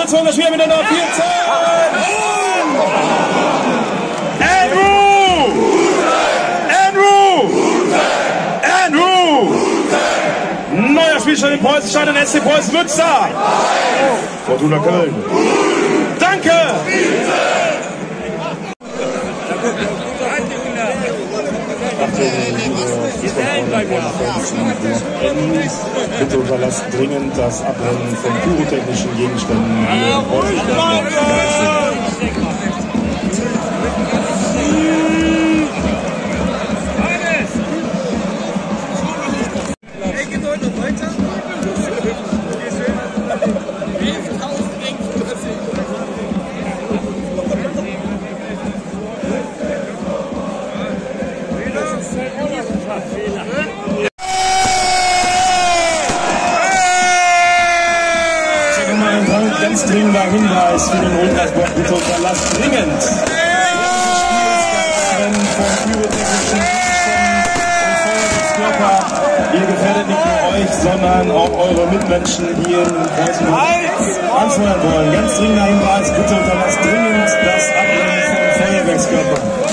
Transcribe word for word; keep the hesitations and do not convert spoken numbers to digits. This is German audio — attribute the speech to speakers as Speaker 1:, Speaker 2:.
Speaker 1: zweiter Spieler mit der Nummer vierzehn. Andrew! Andrew! Andrew! Neuer Spielstand in Preußenstein und S C Preußen Münster. Fortuna Köln. Danke!
Speaker 2: Bitte unterlasst dringend das Abbrennen von pyrotechnischen Gegenständen. Ganz dringender Hinweis für den Rundlaufblock, bitte unterlasst dringend von pyrotechnischen Gegenständen und Feuerwerkskörper. Ihr gefährdet nicht nur euch, sondern auch eure Mitmenschen, die in Preußen anfeuern wollen. Ganz dringender Hinweis, bitte unterlasst dringend das Abbrennen von Feuerwerkskörpern.